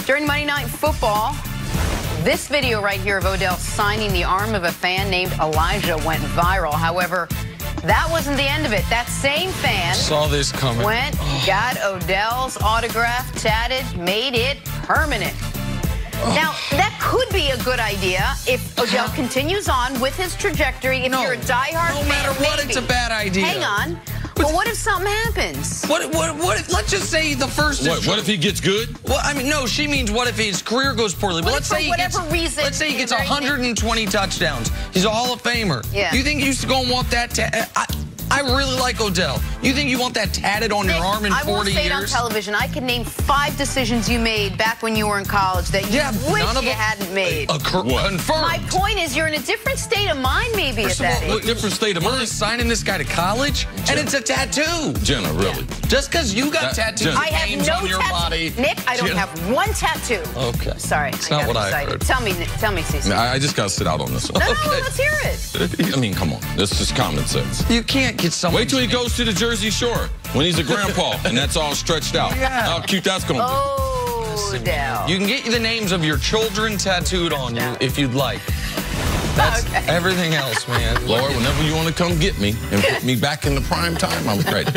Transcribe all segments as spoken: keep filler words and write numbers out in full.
During Monday Night Football, this video right here of Odell signing the arm of a fan named Elijah went viral. However, that wasn't the end of it. That same fan saw this coming. Went, oh. got Odell's autograph tatted, made it permanent. Oh. Now, that could be a good idea if Odell continues on with his trajectory. If no, you're a diehard no fan, matter what, maybe. It's a bad idea. Hang on. But what if something happens? What, what, what if, let's just say the first... What, what if he gets good? Well, I mean, no, she means what if his career goes poorly. What But let's if say for he gets, whatever reason, let's say he gets one hundred twenty touchdowns. He's a Hall of Famer. Yeah. You think you used to go and want that... Ta I, I really like Odell. You think you want that tatted on Nick, your arm in I forty won't say years? it on television. I can name five decisions you made back when you were in college that you yeah, wish none of you them, hadn't made. Uh, confirmed. My point is you're in a different state of mind maybe First at of that all, age. Different state of We're mind. signing this guy to college, Jenna. and it's a tattoo. Jenna, really? Yeah. Just because you got That, tattoos, I have names no on your tattoo. body. Nick, I don't Jenna. have one tattoo. Okay. Sorry, It's I not got what I excited. heard. Tell me, tell me, Cece. I, I just got to sit out on this one. No, no, Okay. let's hear it. I mean, come on. That's just common sense. You can't get someone. Wait till he goes to the Jersey Shore when he's a grandpa and that's all stretched out. Yeah. How cute that's going to Oh, Odell. You can get the names of your children tattooed on you if you'd like. That's Okay. everything else, man. be. Lord, whenever you want to come get me and put me back in the prime time, I'm ready.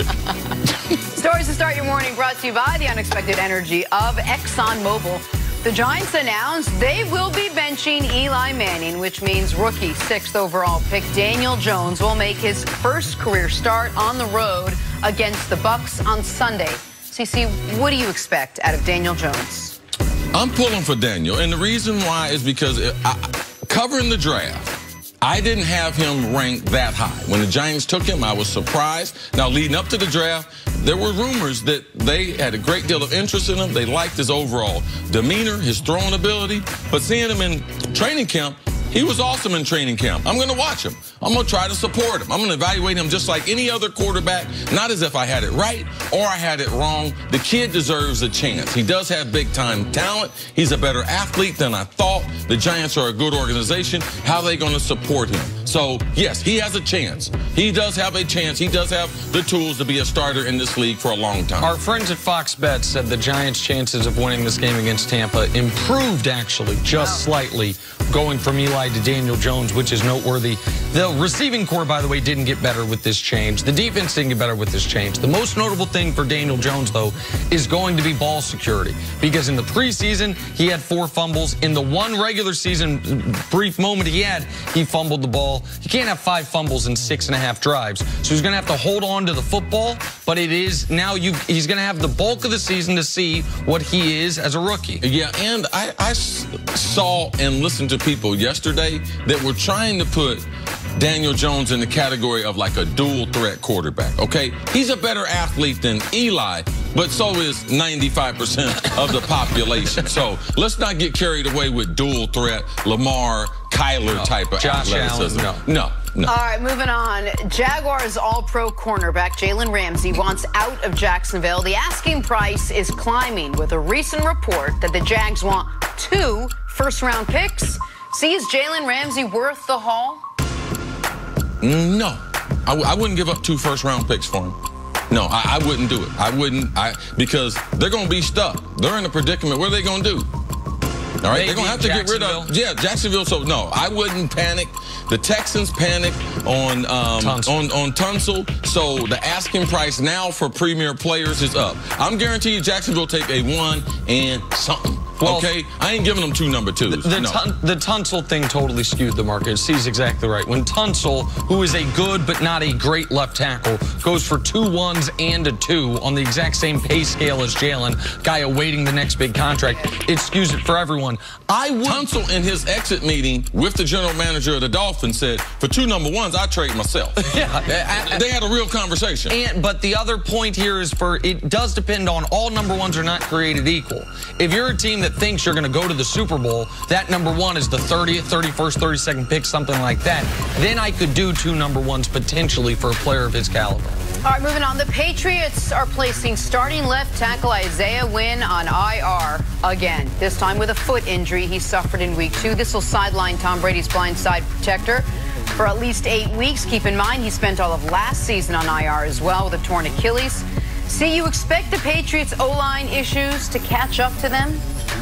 Stories to start your morning brought to you by the unexpected energy of ExxonMobil. The Giants announced they will be benching Eli Manning, which means rookie sixth overall pick Daniel Jones will make his first career start on the road against the Bucs on Sunday. Cece, what do you expect out of Daniel Jones? I'm pulling for Daniel, and the reason why is because it, I, covering the draft, I didn't have him ranked that high. When the Giants took him, I was surprised. Now, leading up to the draft, there were rumors that they had a great deal of interest in him. They liked his overall demeanor, his throwing ability. But seeing him in training camp, he was awesome in training camp. I'm going to watch him. I'm going to try to support him. I'm going to evaluate him just like any other quarterback, not as if I had it right or I had it wrong. The kid deserves a chance. He does have big-time talent. He's a better athlete than I thought. The Giants are a good organization. How are they going to support him? So, yes, he has a chance. He does have a chance. He does have the tools to be a starter in this league for a long time. Our friends at Fox Bet said the Giants' chances of winning this game against Tampa improved, actually, just wow. slightly, going from Eli to Daniel Jones, which is noteworthy. The receiving core, by the way, didn't get better with this change. The defense didn't get better with this change. The most notable thing for Daniel Jones, though, is going to be ball security. Because in the preseason, he had four fumbles. In the one regular season brief moment he had, he fumbled the ball. He can't have five fumbles in six and a half drives. So he's going to have to hold on to the football. But it is now you. he's going to have the bulk of the season to see what he is as a rookie. Yeah, and I, I saw and listened to people yesterday that were trying to put Daniel Jones in the category of like a dual threat quarterback, okay? He's a better athlete than Eli, but so is ninety-five percent of the population. So let's not get carried away with dual threat, Lamar, Kyler no. type of Josh athleticism. Allen, no. no, no. All right, moving on. Jaguars all-pro cornerback Jalen Ramsey wants out of Jacksonville. The asking price is climbing with a recent report that the Jags want two first-round picks. See, is Jalen Ramsey worth the haul? No, I, w I wouldn't give up two first-round picks for him. No, I, I wouldn't do it. I wouldn't, I because they're going to be stuck. They're in a predicament. What are they going to do? All right, Maybe they're going to have to get rid of, yeah, Jacksonville. So, no, I wouldn't panic. The Texans panic on, um, Tunsil. on, on Tunsil. So the asking price now for premier players is up. I'm guaranteed Jacksonville take a one and something. Well, okay, I ain't giving them two number twos. The, the, no. tun the Tunsil thing totally skewed the market. He's exactly right. When Tunsil, who is a good but not a great left tackle, goes for two ones and a two on the exact same pay scale as Jalen, guy awaiting the next big contract, it skews it for everyone. I would. Tunsil in his exit meeting with the general manager of the Dolphins said, for two number ones, I trade myself. Yeah, I, they had a real conversation. And but the other point here is for it does depend on all number ones are not created equal. If you're a team that thinks you're going to go to the Super Bowl, that number one is the thirtieth, thirty-first, thirty-second pick, something like that. Then I could do two number ones potentially for a player of his caliber. All right, moving on. The Patriots are placing starting left tackle Isaiah Wynn on I R again, this time with a foot injury he suffered in week two. This will sideline Tom Brady's blindside protector for at least eight weeks. Keep in mind, he spent all of last season on I R as well with a torn Achilles. See, you expect the Patriots' O-line issues to catch up to them?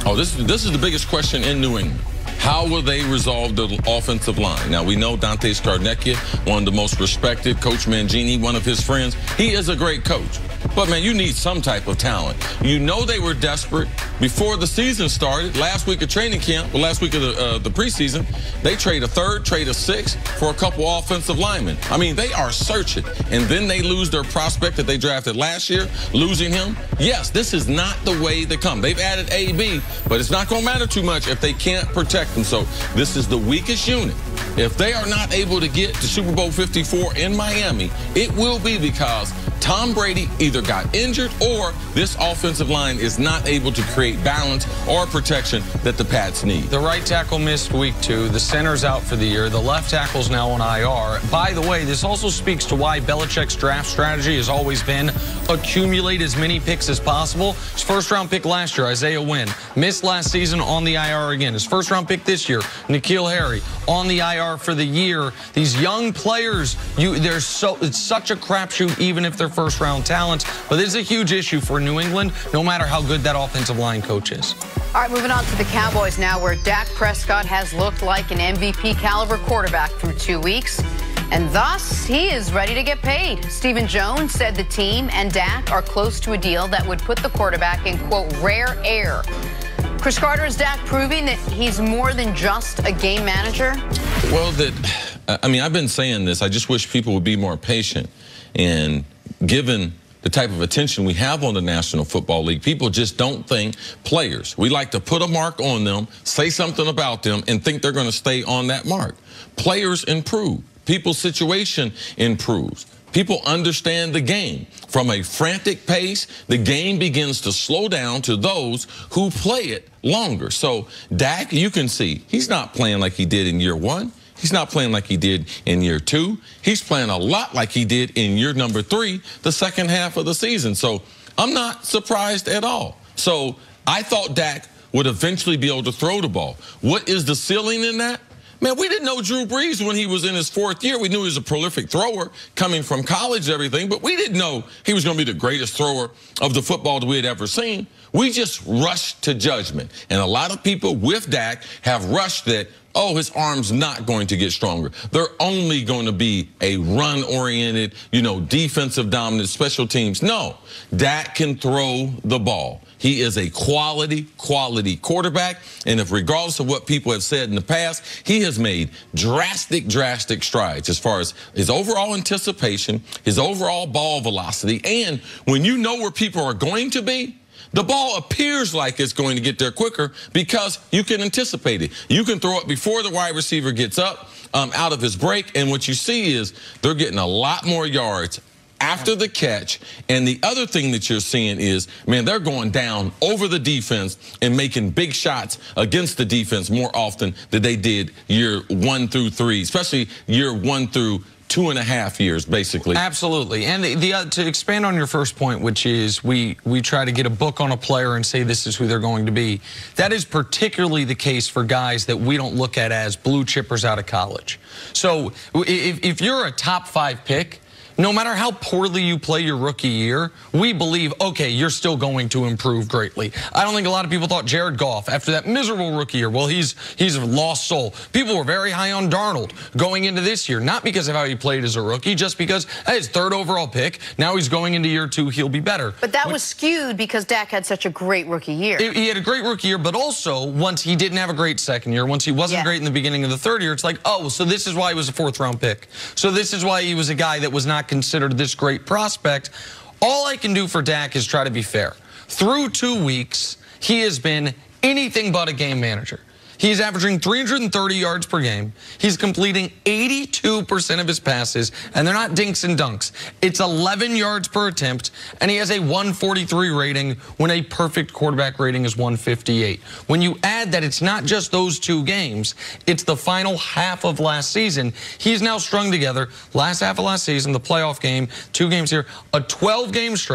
Oh, this, this is the biggest question in New England. How will they resolve the offensive line? Now, we know Dante Scarnecchia, one of the most respected. Coach Mangini, one of his friends. He is a great coach. But, man, you need some type of talent. You know they were desperate before the season started. Last week of training camp, well, last week of the, uh, the preseason, they trade a third, trade a sixth for a couple offensive linemen. I mean, they are searching. And then they lose their prospect that they drafted last year, losing him. Yes, this is not the way they come. They've added A B, but it's not going to matter too much if they can't protect them. So this is the weakest unit. If they are not able to get to Super Bowl fifty-four in Miami, it will be because Tom Brady either got injured or this offensive line is not able to create balance or protection that the Pats need. The right tackle missed week two. The center's out for the year. The left tackle's now on I R. By the way, this also speaks to why Belichick's draft strategy has always been accumulate as many picks as possible. His first-round pick last year, Isaiah Wynn, missed last season on the I R again. His first-round pick this year, N'Keal Harry, on the I R for the year. These young players, you, they're so it's such a crapshoot even if they're first-round talents. But this is a huge issue for New England, no matter how good that offensive line coach is. All right, moving on to the Cowboys now, where Dak Prescott has looked like an M V P caliber quarterback through two weeks. And thus, he is ready to get paid. Stephen Jones said the team and Dak are close to a deal that would put the quarterback in, quote, rare air. Chris Carter, is Dak proving that he's more than just a game manager? Well, that, I mean, I've been saying this. I just wish people would be more patient. And given the type of attention we have on the National Football League, people just don't think players. We like to put a mark on them, say something about them, and think they're going to stay on that mark. Players improve. People's situation improves. People understand the game. From a frantic pace, the game begins to slow down to those who play it longer. So Dak, you can see, he's not playing like he did in year one. He's not playing like he did in year two. He's playing a lot like he did in year number three, the second half of the season. So I'm not surprised at all. So I thought Dak would eventually be able to throw the ball. What is the ceiling in that? Man, we didn't know Drew Brees when he was in his fourth year. We knew he was a prolific thrower coming from college and everything, but we didn't know he was going to be the greatest thrower of the football that we had ever seen. We just rushed to judgment. And a lot of people with Dak have rushed that, oh, his arm's not going to get stronger. They're only going to be a run-oriented, you know, defensive dominant special teams. No, Dak can throw the ball. He is a quality, quality quarterback. And if regardless of what people have said in the past, he has made drastic, drastic strides as far as his overall anticipation, his overall ball velocity. And when you know where people are going to be, the ball appears like it's going to get there quicker because you can anticipate it. You can throw it before the wide receiver gets up um, out of his break. And what you see is they're getting a lot more yards after the catch. And the other thing that you're seeing is, man, they're going down over the defense and making big shots against the defense more often than they did year one through three, especially year one through two and a half years, basically. Absolutely. And the, the, uh, to expand on your first point, which is we, we try to get a book on a player and say this is who they're going to be. That is particularly the case for guys that we don't look at as blue chippers out of college. So if, if you're a top five pick, no matter how poorly you play your rookie year, we believe, okay, you're still going to improve greatly. I don't think a lot of people thought Jared Goff, after that miserable rookie year, well, he's he's a lost soul. People were very high on Darnold going into this year, not because of how he played as a rookie, just because, hey, his third overall pick, now he's going into year two, he'll be better. But that Which, was skewed because Dak had such a great rookie year. He had a great rookie year, but also, once he didn't have a great second year, once he wasn't yeah. great in the beginning of the third year, it's like, oh, so this is why he was a fourth-round pick. So this is why he was a guy that was not considered this great prospect. All I can do for Dak is try to be fair. Through two weeks, he has been anything but a game manager. He's averaging three hundred thirty yards per game. He's completing eighty-two percent of his passes, and they're not dinks and dunks. It's eleven yards per attempt, and he has a one forty-three rating when a perfect quarterback rating is one fifty-eight. When you add that it's not just those two games, it's the final half of last season. He's now strung together, last half of last season, the playoff game, two games here, a twelve game stretch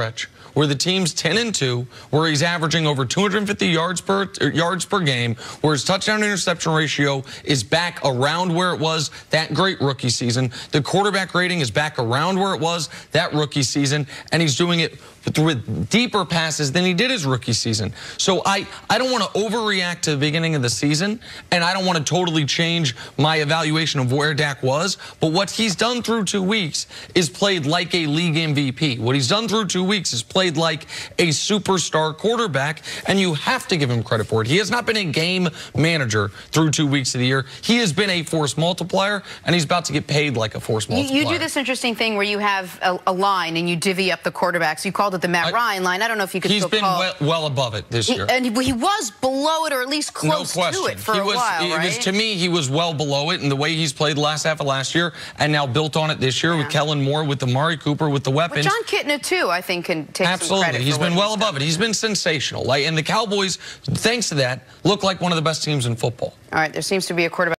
where the team's ten and two, where he's averaging over two hundred fifty yards per yards per game, where his touchdown interception ratio is back around where it was that great rookie season. The quarterback rating is back around where it was that rookie season, and he's doing it with deeper passes than he did his rookie season. So I, I don't want to overreact to the beginning of the season, and I don't want to totally change my evaluation of where Dak was, but what he's done through two weeks is played like a league M V P. What he's done through two weeks is played like a superstar quarterback, and you have to give him credit for it. He has not been a game manager through two weeks of the year. He has been a force multiplier, and he's about to get paid like a force multiplier. You, you do this interesting thing where you have a, a line and you divvy up the quarterbacks. You call it the Matt I, Ryan line. I don't know if you could He's still been call well, well above it this he, year. And he was below it, or at least close no question. to it for he a was, while, it right? was, to me, he was well below it in the way he's played the last half of last year, and now built on it this year yeah. with Kellen Moore, with Amari Cooper, with the weapons. But John Kitna, too, I think, can take Absolutely. some credit He's for been what well he's above done. it. He's been sensational. Like, and the Cowboys, thanks to that, look like one of the best teams in football. All right, there seems to be a quarterback.